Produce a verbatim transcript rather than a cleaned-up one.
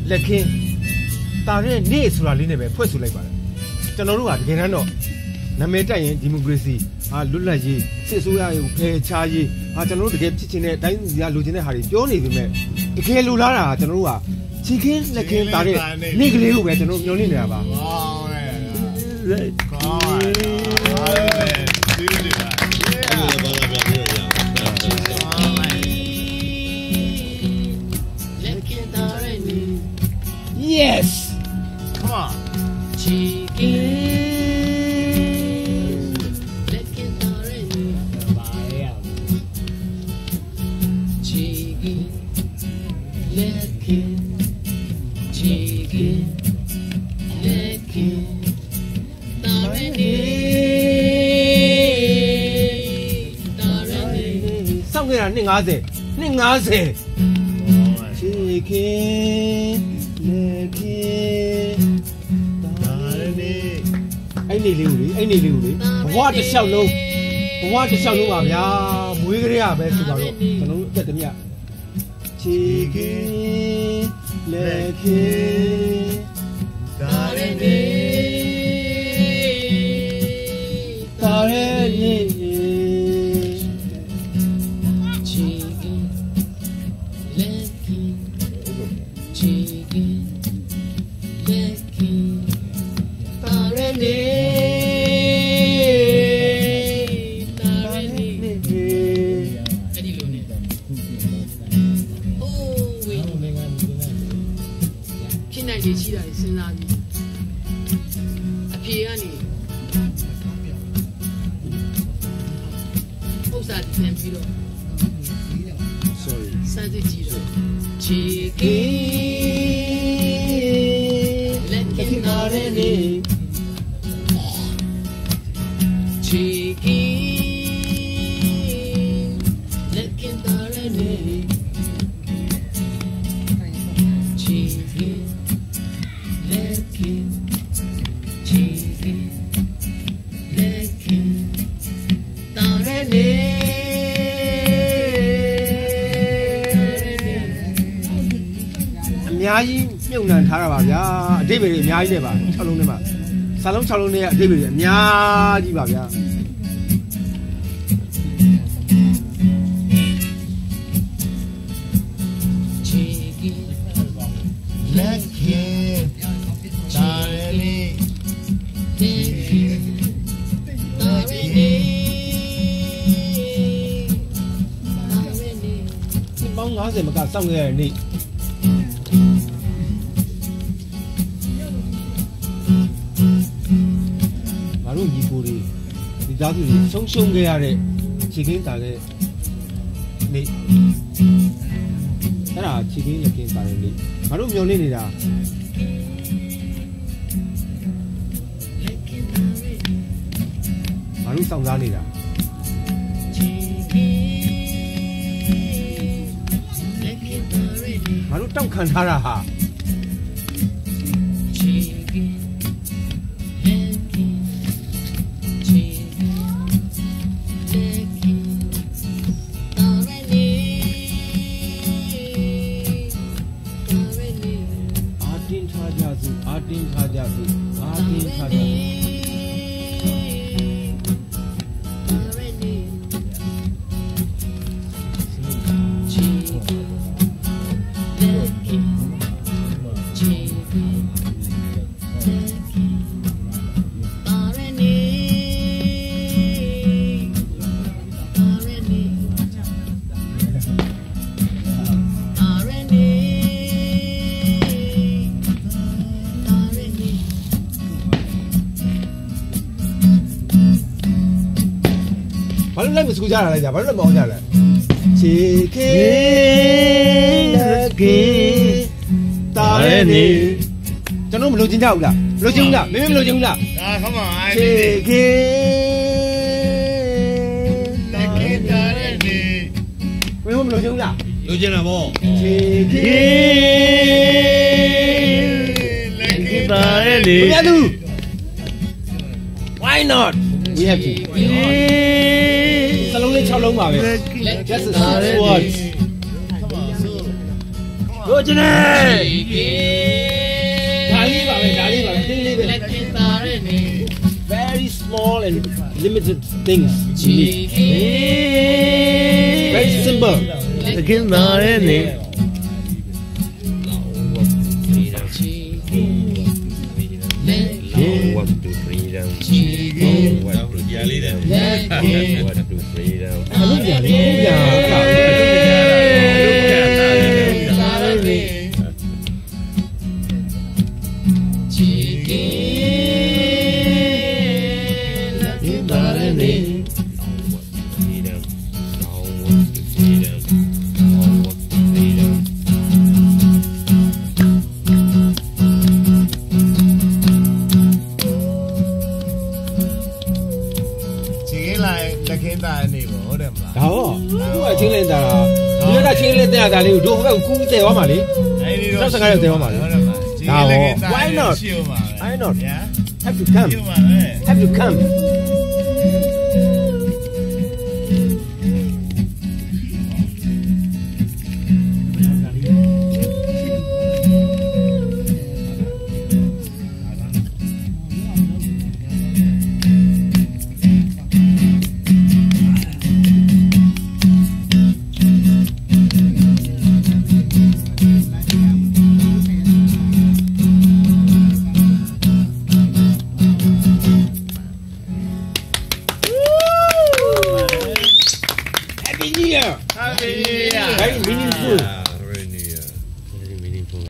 လက်ခင်းတာတဲ့နေ့ဆိုတာလေးနဲ့ပဲဖွဲ့ဆိုလိုက်ပါတယ်ကျွန်တော်တို့ကတကယ်တမ်းတော့နာမည်တက်ရင်ဒီမိုကရေစီဟာလွတ်လပ်ရေးစစ်အစိုးရကိုဖယ်ရှားရေးဟာကျွန်တော်တို့တကယ်ဖြစ်ချင်တဲ့အတိုင်းစီကလိုချင်တဲ့ဟာတွေပြောနေပေမဲ့တကယ်လိုလားတာကျွန်တော်တို့ကချီခင်းလက်ခင်းတာတဲ့နေ့ကလေးကိုပဲကျွန်တော်မျှော်လင့်နေတာပါYes. Come on. Chicken. Let's get started. Chicken. Let's get. Chicken. Let's get started. Started. စောင့်ခဲ့တာနှစ်50နှစ်50 Chickenလက်ခင်းတာနေအဲ့နေလေးကိုလေအဲ့နေလေးကိုလေဘဝတစ်လျှောက်လုံးဘဝတစ်လျှောက်လုံးပါဗျာမွေးကလေးရပဲဆိုတော့ကျွန်တော်တို့အသက်တည်းမြချီကင်းလက်ခင်းတာနေတာနေရေးချီတာစဉ်းစားပြီးအဖေကနေဥစ္စာတင်ပြီးတော့ sorry စမ်းကြည့်တော့ချီကင်းလက်ကင်နာရနေချီကင်းလက်ကင်နာရနေချီကင်းအများကြီးမြုပ်နှံထားတာပါဗျာအတိတ်တွေအများကြီးနဲ့ပါ၆လုံးနဲ့ပါစာလုံး၆လုံးနဲ့အတိတ်တွေအများကြီးပါဗျာလက်ခင်းတာရီတာရီဒီပေါင်း50မကစောင့်ခဲ့ရတဲ့နေ့ငါတို့ညီကိုတွေဒီသားစုတွေဆုံးရှုံးခဲ့ရတဲ့ခြေကင်းတာတဲ့နေ့အဲ့ဒါခြေကင်းလက်ကင်းတာတဲ့နေ့ငါတို့မျောနေနေတာငါတို့စောင့်စားနေတာငါတို့တောက်ခံထားတာဟာအာတင်းထားကြစုအာတင်းထားကြစုဘာလို့လိုက်မစကူကြတာလဲကြာဘာလို့လည်းမအောင်ကြလဲခြေခေလက်ကေတာရဲနေကျွန်တော်မလို့ချင်းကြဘူးလားမလို့ချင်းဘူးလားမင်းမလို့ချင်းဘူးလားအာ come on ခြေခေလက်ကေတာရဲနေမင်းမလို့ချင်းဘူးလားလို့ချင်းတာဗောခြေခေလက်ကေတာရဲနေဘယ်သူ why not we have toစလုံးလေး၆လုံးပါပဲ just a word ကိုကျနေ and limited things you need. Very simple. တခင်သားရဲ့နေ What to freedom? What to freedom? What to freedom? အလုပ်ကြလေအလုပ်ကြ好，我清零的啦，你那清零的咋哩？如果我估在我嘛哩，上次还有在我嘛哩？好，Why not? Why not? Have to come. Have to come. Happy New Year! Happy New Year! Very meaningful.